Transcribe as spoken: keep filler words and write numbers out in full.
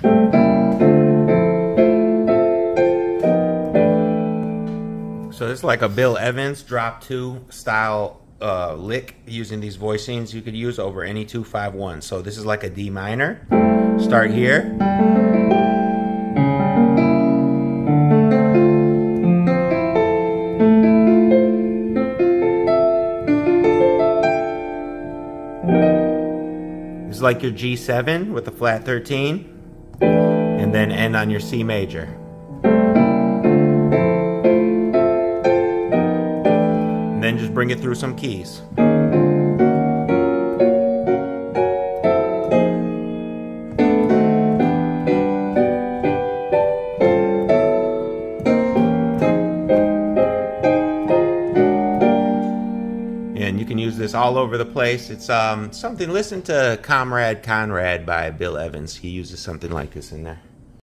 So it's like a Bill Evans drop two style uh, lick using these voicings you could use over any two five one. So this is like a D minor. Start here. It's like your G seven with a flat thirteen, and then end on your C major. And then just bring it through some keys. And you can use this all over the place. It's um, something, listen to Comrade Conrad by Bill Evans. He uses something like this in there.